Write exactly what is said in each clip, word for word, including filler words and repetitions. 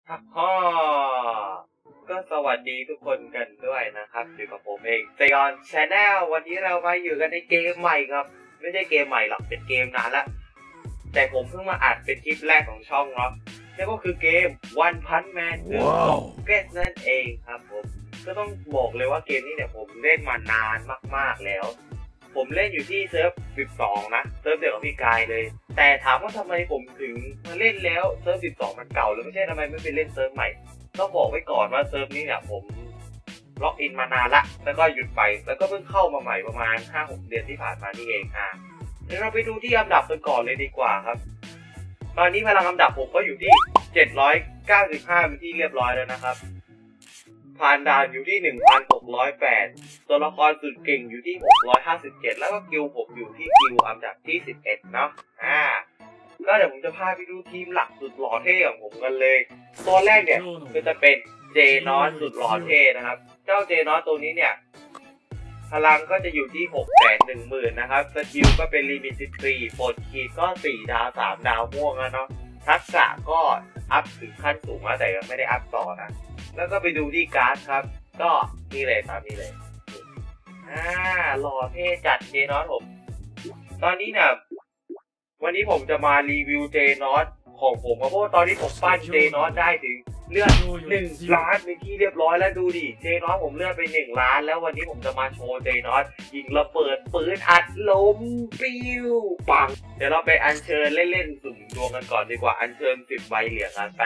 ฮ่อก็สวัสดีทุกคนกันด้วยนะครับอยู่กับผมเองเซยอนชาแนลวันนี้เรามาอยู่กันในเกมใหม่ครับไม่ใช่เกมใหม่หรอกเป็นเกมนานละแต่ผมเพิ่งมาอัดเป็นคลิปแรกของช่องเนาะนั่นก็คือเกม One Punch Man หรือ Get นั่นเองครับผมก็ต้องบอกเลยว่าเกมนี้เนี่ยผมเล่นมานานมากๆแล้วผมเล่นอยู่ที่เซิร์ฟสิบสองนะเซิร์ฟเดียวกับพี่กายเลยแต่ถามว่าทำไมผมถึงมาเล่นแล้วเซิร์ฟสิบสองมันเก่าแล้วไม่ใช่ทำไมไม่ไปเล่นเซิร์ฟใหม่ต้องบอกไว้ก่อนว่าเซิร์ฟนี้เนี่ยผมล็อกอินมานานละแล้วก็หยุดไปแล้วก็เพิ่งเข้ามาใหม่ประมาณ ห้าหก เดือนที่ผ่านมานี่เองอ่ะเดี๋ยวเราไปดูที่อันดับกันก่อนเลยดีกว่าครับตอนนี้พลังอันดับผมก็อยู่ที่เจ็ดร้อยเก้าสิบห้าเป็นที่เรียบร้อยแล้วนะครับผ่านด่านอยู่ที่ หนึ่งพันหกร้อยแปด ตัวละครสุดเก่งอยู่ที่หกร้อยห้าสิบเจ็ดแล้วก็กิลผมอยู่ที่กิลอันดับที่สิบเอ็ดเนาะอ่าก็เดี๋ยวผมจะพาไปดูทีมหลักสุดหล่อเท่ของผมกันเลยตัวแรกเนี่ยก็จะเป็นเจนอสสุดหล่อเท่นะครับเจ้าเจนอสตัวนี้เนี่ยพลังก็จะอยู่ที่ หกแสนหนึ่งหมื่น นะครับสกิลก็เป็นลิมิตสิบสี่ปลดขีดก็สี่ดาวสามดาวม่วงแล้วเนาะทักษะก็อัพถึงขั้นสูงแล้วแต่ยังไม่ได้อัพต่อนะแล้วก็ไปดูที่การ์ดครับก็นี่เลยตามนี้เลยอ่าหล่อเท่จัดเจนอสผมตอนนี้เนี่ยวันนี้ผมจะมารีวิวเจนอสของผมเพราะว่าตอนนี้ผมปั้นเจนอสได้ถึงเลือดหนึ่งล้านเป็นที่เรียบร้อยแล้วดูดิเจนอสผมเลือดไปหนึ่งล้านแล้ววันนี้ผมจะมาโชว์เจนอสยิงระเบิดปืนอัดลมปิ้วปังเดี๋ยวเราไปอัญเชิญเล่นๆสุ่มดวงกันก่อนดีกว่าอัญเชิญสิบใบเหรียญกันไป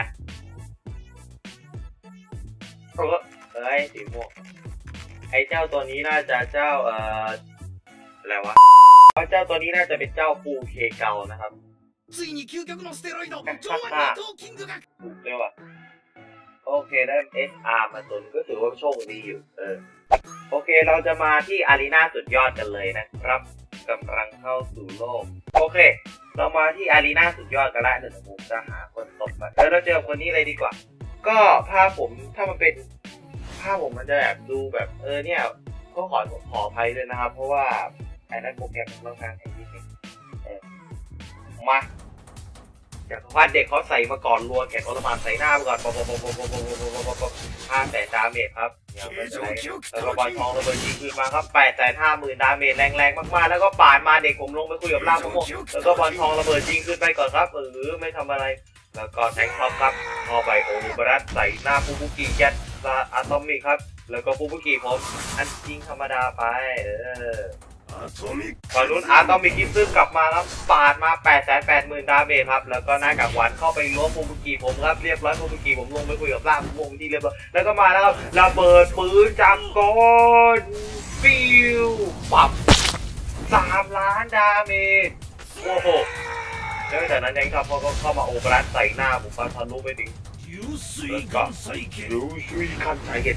เออเอ้ยสีม่วงไอ้เจ้าตัวนี้น่าจะเจ้าเอ่ออะไรวะเจ้าตัวนี้น่าจะเป็นเจ้าฟูเคเกานะครับเรียกว่าโอเคได้ เอส อาร์ มาตัวนึงก็ถือว่าโชคดีอยู่เออโอเคเราจะมาที่อารีนาสุดยอดกันเลยนะครับกำลังเข้าสู่โลกโอเคเรามาที่อารีนาสุดยอดกันแล้วเดี๋ยวผมจะหาคนตบมาแล้วเราเจอคนนี้เลยดีกว่าก็ภาพผมถ้ามันเป็นภาพผมมันจะแบบดูแบบเออเนี่ยก็ขอขออภัยด้วยนะครับเพราะว่าไอ้นั่นโปรแกรมมันต้องการให้นิดนึงเออมาจากว่าเด็กเขาใส่มาก่อนรัวแกะทรมานใส่หน้ามาก่อนป๊อปป๊อปป๊อปป๊อปป๊อปป๊อปป๊อปป๊อปห้าแสนดาเมจครับอย่างไม่ใช่แล้วก็บอลทองระเบิดยิงคืนมาครับแปดแสนห้าหมื่นดาเมจแรงๆมากๆแล้วก็ปาดมาเด็กผมลงไปคุยกับล่ามมะม่วงแล้วก็บอลทองระเบิดยิงขึ้นไปก่อนครับเออไม่ทำอะไรแล้วก็แทงท็อปครับพอไปโอรุบรัสใส่หน้าปูบุกิยัดอะตอมิกครับแล้วก็ปูบุกิผมอันยิงธรรมดาไปเออฝั่งนู้นอะตอมิกกิซึ่งกลับมาครับปาดมาแปดแสนแปดหมื่นดาเมจครับแล้วก็หน้ากากหวานเข้าไปล้วงปูบุกิผมครับเรียบร้อยปูบุกิผมลงไปคุยกับล่ามวงที่เรียบร้อยแล้วก็มาแล้วครับระเบิดปืนจากก้อนฟิวปับสามล้านดาเมจโอ้โหแล้วจากนั้นยังครับพอก็เข้ามาโอเปร่าใส่หน้าผมฟันทะลุไปถึงแล้วก็ยูซุยคันใส่เห็ด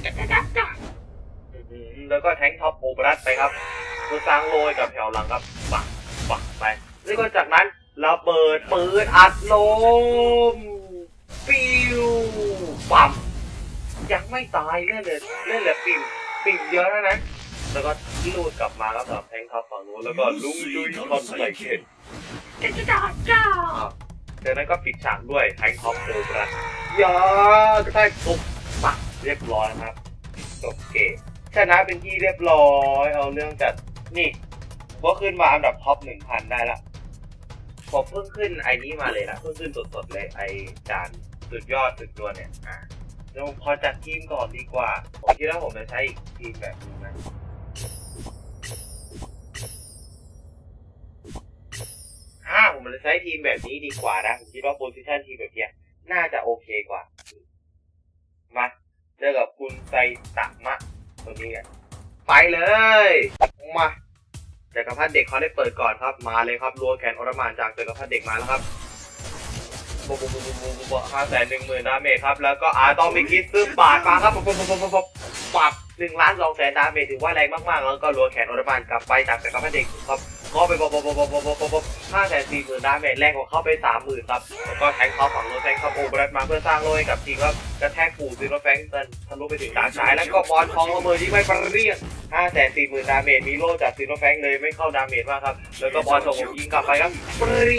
แล้วก็แทงท็อปโอเปร่าไปครับเพื่อสร้างโรยกับแถวหลังครับปักปักไปแล้วก็จากนั้นระเบิดปืนอัดลมปิวปั๊มยังไม่ตายเล่นเลยเล่นเลยปิวปิวเยอะแล้วนะแล้วก็ลูดกลับมาแล้วแบบแทงท็อปฝั่งนู้นแล้วก็ลุงยุยคันใส่เห็ดจ้าจ้าจากนั้นก็ปิดฉากด้วยแทงท็อปโอเปร่ายาได้ปุ๊บปักเรียบร้อยครับจบเกมชนะเป็นที่เรียบร้อยเอาเรื่องจัดนี่ก็ขึ้นมาอันดับท็อปหนึ่งพันได้ละผมเพิ่งขึ้นไอ้นี้มาเลยนะเพิ่งขึ้นสดๆเลยไอ้จานสุดยอดสุดตัวเนี่ยอ่ะเดี๋ยวผมขอจัดทีมก่อนดีกว่าผมคิดว่าผมจะใช้อีกทีมแบบนี้นะอ่าผมจะใช้ทีมแบบนี้ดีกว่านะผมคิดว่าโพซิชันทีมแบบนี้น่าจะโอเคกว่ามาเจอกับคุณไซตามะตัวนี้กันไปเลยมาจักรพรรดิเด็กเขาได้เปิดก่อนครับมาเลยครับรัวแขนอรมานจากจักรพรรดิเด็กมาแล้วครับปุ๊บปุ๊บปุ๊บปุ๊บปุ๊บปุ๊บห้าแสนหนึ่งหมื่นดาเมจครับแล้วก็อาตอมิคิดซึ่งปาดมาครับปุ๊บปุ๊บปุ๊บปุ๊บปุ๊บปับหนึ่งล้านสองแสนดาเมจถือว่าแรงมากๆแล้วก็รัวแขนอรมานกลับไปจากจักรพรรดิเด็กครับก็ไปปุ๊บปุ๊บปุ๊บปุ๊บปุ๊บปุ๊บห้าแสนสี่หมื่นดาเมจแรงกว่าเข้าไปสามหมื่นครับแล้วก็แทงเขาฝั่งโน้นแทงเขาโอเปร่ามาเพื่อสร้างโลให้กับทีมครับกระแทกปูซิโนแฟงเซนทะลุไปถึงดาบฉายแล้วก็บอลทองระเบิดยิงไปปรีเรียงห้าแสนสี่หมื่นดาเมจมีโล่จากซิโนแฟงเลยไม่เข้าดาเมจมากครับแล้วก็บอลทองยิงกลับไปครับปรีเรียง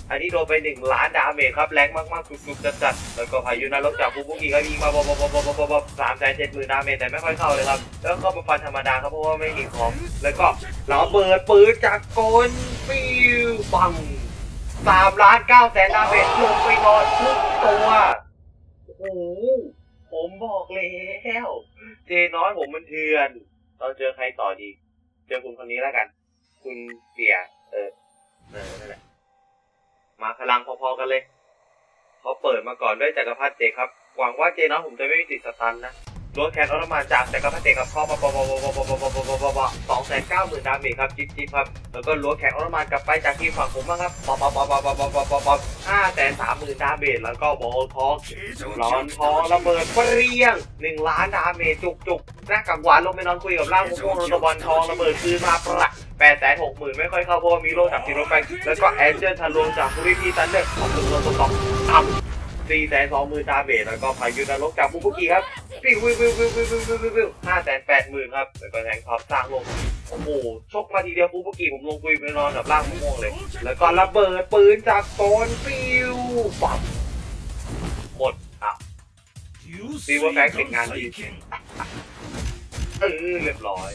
อันนี้โดนไปหนึ่งล้านดาเมจครับแรงมากๆสุดๆจัดๆแล้วก็พายุนรกจากฟูบุกิก็ยิงมาบบบบบบบสามแสนเจ็ดหมื่นดาเมจแต่ไม่ค่อยเข้าเลยครับแล้วก็มาฟันธรรมดาครับเพราะว่าไม่มีของแล้วก็เราเปิดปืนจากโกนฟิวปังสามล้านเก้าแสนดาเมจลงไปนอนทุกตัวโอ้โหผมบอกแล้วเจน้อยผมมันเถื่อนเราเจอใครต่อดีเจอคุณคนนี้แล้วกันคุณเสียเออเออนั่นแหละมาพลังพอๆกันเลยเขาเปิดมาก่อนด้วยจักรพรรดิเจครับหวังว่าเจน้อยผมจะไม่มีติดสตันนะรถแคนออร์มาจากจักรพรรดิเจครับเข้ามาปะปะปะปะปะปะปะปะปะปะสองแสนเก้าหมื่นดาเมจครับจิ๊บจิ๊บครับแล้วก็รถแคนออร์มากลับไปจากทีมฝั่งผมบ้างครับปะปะปะปะปะปะปะปะปะห้าแสนสามหมื่นดาเมจแล้วก็บอลทองร้อนทองระเบิดเปรี้ยงหนึ่งล้านดาเมจจุกจุกหน้ากังหวานลงไปนอนคุยกับร่างม่วงๆรถบอลทองระเบิดคืนมาประแปดแสนหกหมื่นไม่ค่อยเข้าเพราะมีโลจากซีโร่แฟงแล้วก็แอนเจลทะลวงจากฟูริพีซันเดอร์ของตัวตัวต่อต่ำสี่แสนสองหมื่นดาเมจแล้วก็พายุนรกจากฟูบุกิครับวิววิววิววิววิววิววิววิวห้าแสนแปดหมื่นครับแล้วก็แทงท็อปสร้างลงโอ้โหชกมาทีเดียวฟูบุกิผมลงคุยไปนอนกับร่างม่วงเลยแล้วก็ระเบิดปืนจากโกนฟิวปั๊บหมดอ่ะซีว่าแฟงเป็นงานดีเออเรียบร้อย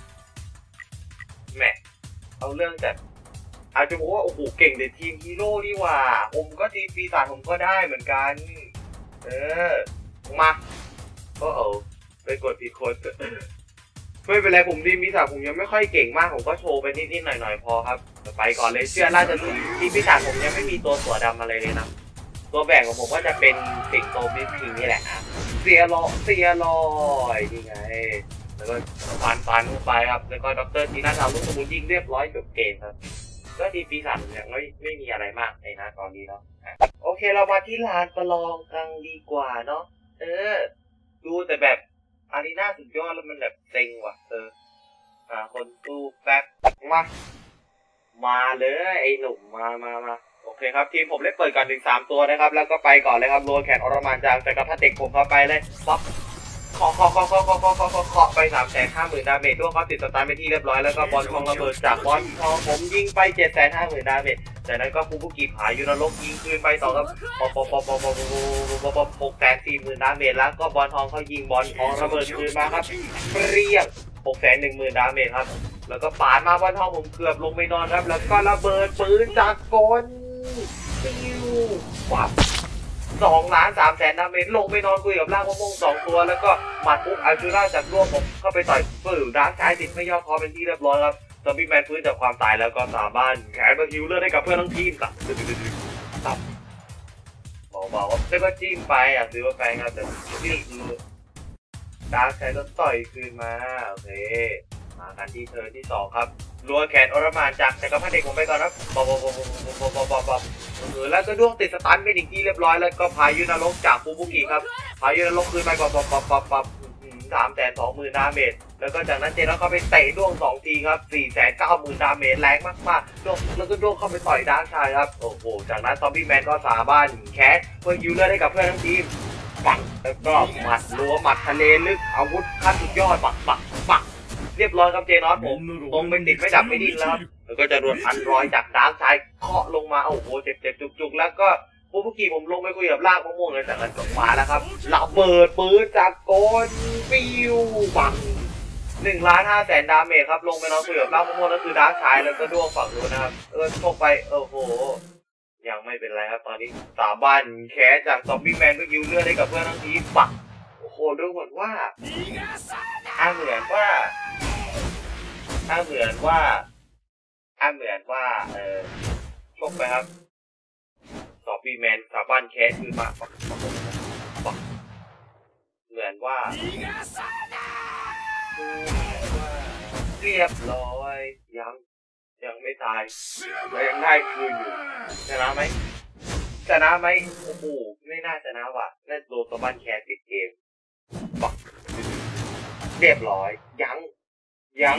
แม่เอาเรื่องแต่อาจจะบอกว่าโอ้โหเก่งในทีมฮีโร่ดีว่าผมก็ทีมปีศาจผมก็ได้เหมือนกันเออมาก็เออไปกดผิดคนไม่เป็นไรผมทีมปีศาจผมยังไม่ค่อยเก่งมากผมก็โชว์ไปนิดๆหน่อยๆพอครับไปก่อนเลยเชื่อน่าจะทีมปีศาจผมยังไม่มีตัวตัวดำอะไรเลยนะตัวแบ่งของผมก็จะเป็นสิงโตบิ๊กคิงนี่แหละเสียรอเสียรอยนี่ไงแล้วก็ฟันฟันเข้าไปครับแล้วก็ด็อกเตอร์ทีน่าทำลูกสมุนยิงเรียบร้อยจบเกมครับก็ทีปีศาจยังไม่ไม่มีอะไรมากในนะตอนนี้เนาะโอเคเรามาที่ลานประลองกันดีกว่าเนาะเออดูแต่แบบอารีนาสุดยอดแล้วมันแบบเซ็งว่ะเออหาคนสู้แป๊บมามาเลยไอ้หนุ่มมามามาโอเคครับทีมผมเล่นเปิดก่อนถึงสามตัวนะครับแล้วก็ไปก่อนเลยครับโรนแคนอรมานจากจักรพรรดิเด็กผมเข้าไปเลยป๊อปขอขอขอขอขอขอขอขอขอไปสามแสนห้าหมื่นดาเมจด้วยเขาติดสตาร์ทไปที่เรียบร้อยแล้วก็บอลทองระเบิดจากบอลทองผมยิงไปเจ็ดแสนห้าหมื่นดาเมจจากนั้นก็ฟูบุกิผายุนรกยิงคืนไปต่อครับปอปอปอปอปอปอปอหกแสนสี่หมื่นดาเมจแล้วก็บอลทองเขายิงบอลทองระเบิดคืนมาครับเปรี้ยงหกแสนหนึ่งหมื่นดาเมจครับแล้วก็ปาดมาบอลทองผมเกือบลงไปนอนครับแล้วก็ระเบิดปืนจากกลปิ้ววับสองล้านสามแสนดาเมจลงไปนอนคุยกับร่างมะม่วงสองตัวแล้วก็หมัดปุ๊บอัลจูร่าจากร่วงผมเข้าไปต่อยฝืนดาร์กชายติดไม่ย่อพอเป็นที่เรียบร้อยครับซอมบี้แมนฟื้นจากความตายแล้วก็สามารถแขนมาฮิวเลอร์ให้กับเพื่อนทั้งทีมตับตับเบาๆแล้วก็จิ้มไปอ่ะซื้อมาแฟนครับแต่ที่คือดาร์กชายก็ต่อยคืนมาโอเคมากันที่เธอที่สองครับรัวแขนอรมานจากจักรพรรดิเด็กผมไปก่อนครับบอบอบอบอบอบอบอบเออแล้วก็ด้วงติดสตันเป็นอีกที่เรียบร้อยแล้วก็พายุนรกจากฟูบุกิครับพายุนรกคืนไปปอบปอบปอบปอบปอบสามแสนสองหมื่นดาเมจแล้วก็จากนั้นเจนแล้วเขาไปเตะด้วงสองทีครับสี่แสนเก้าหมื่นดาเมจแรงมากๆด้วงแล้วก็ด้วงเข้าไปต่อยดาร์กชายครับโอ้โหจากนั้นซอมบี้แมนก็สามารถแคสเพื่อฮิวเลอร์ให้กับเพื่อนทั้งทีมปักแล้วก็หมัดรัวหมัดทะเลลึกอาวุธขั้นสุดยอดปักปักปักเรียบร้อยครับเจนอสผมตรงเป็นติดไม่ดับไม่ดิ้นแล้วแล้วก็จะรวนพันรอยจากดาร์กชายเคาะลงมาโอ้โหเจ็บเจ็บจุกๆแล้วก็ฟูบุกิผมลงไปคุยกับลากมะม่วงเลยจากนั้นก็มาแล้วครับระเบิดปืนจากโกนฟิวปังหนึ่งล้านห้าแสนดาเมจครับลงไปนอนคุยกับลากมะม่วงนั่นคือดาร์กชายแล้วก็ด้วงฝั่งนู้นนะครับเออชกไปโอ้โหยังไม่เป็นไรครับตอนนี้สามบ้านแคสจากซอมบี้แมนก็ยิวเลือดให้กับเพื่อนทั้งทีปักโอ้โหดูเหมือนว่าอ่าเหมือนว่าอ่าเหมือนว่าอ่าเหมือนว่าเออชกไปครับซอมบี้แมนสามบ้านแคสคือมาปักปักปักเหมือนว่าเรียบร้อยยังยังไม่ตายแล้วยังได้คืนอยู่ชนะไหมชนะไหมโอ้โหไม่น่าชนะว่ะน่าโดนตัวบ้านแคสติดเกมปักเรียบร้อยยังยัง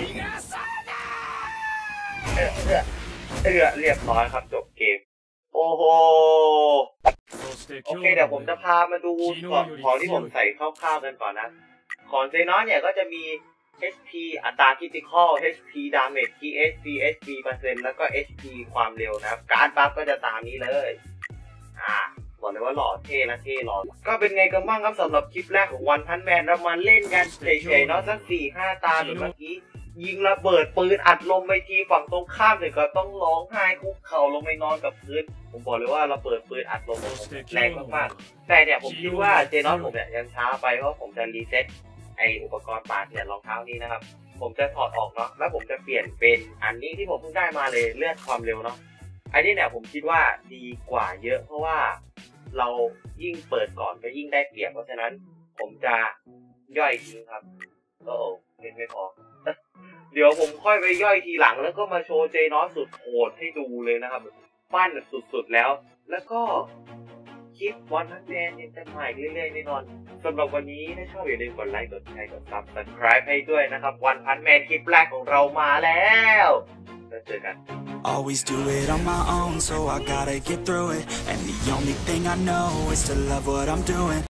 เออเออเออเรียบร้อยครับจบเกมโอ้โหโอเคเดี๋ยวผมจะพามาดูของของที่ผมใส่คร่าวๆกันก่อนนะของเซนอสเนี่ยก็จะมีเอช พี อัตรา critical เอช พี damage พี เอช พี เอช พี เปอร์เซ็นต์แล้วก็ เอช พี ความเร็วนะครับการบัฟก็จะตามนี้เลยอ่าบอกเลยว่าหล่อเท่นะเท่หล่อก็เป็นไงกันบ้างครับสำหรับคลิปแรกของวันพันแมนเรามาเล่นกันเฉยๆเนาะสักสี่ห้าตาหรือเมื่อกี้ยิงระเบิดปืนอัดลมไปทีฝั่งตรงข้ามเลยก็ต้องร้องไห้คุกเข่าลงไปนอนกับพื้นผมบอกเลยว่าระเบิดปืนอัดลมผมแรงมากๆแต่เนี่ยผมคิดว่าเจนอสผมเนี่ยยังช้าไปเพราะผมจะรีเซ็ตไออุปกรณ์ปาดเนี่ยรองเท้านี้นะครับผมจะถอดออกเนาะแล้วผมจะเปลี่ยนเป็นอันนี้ที่ผมเพิ่งได้มาเลยเลือดความเร็วเนาะอันนี้เนี่ยผมคิดว่าดีกว่าเยอะเพราะว่าเรายิ่งเปิดก่อนก็ยิ่งได้เปรียบเพราะฉะนั้นผมจะย่อยทิ้งครับโอ้เป็นไม่พอเดี๋ยวผมค่อยไปย่อยทีหลังแล้วก็มาโชว์เจนอสสุดโหดให้ดูเลยนะครับปั้นสุดๆแล้วแล้วก็คลิปวันพันแมนเนี่ยจะมาอีกเรื่อยๆแน่นอนสำหรับวันนี้ถ้าชอบอย่าลืมกดไลค์กดแชร์กดซับสไครป์ให้ด้วยนะครับวันพันแมนคลิปแรกของเรามาแล้วแล้วเจอกัน Always do it on my own, so I gotta get through it. And the only thing I know is to love what I'm doing.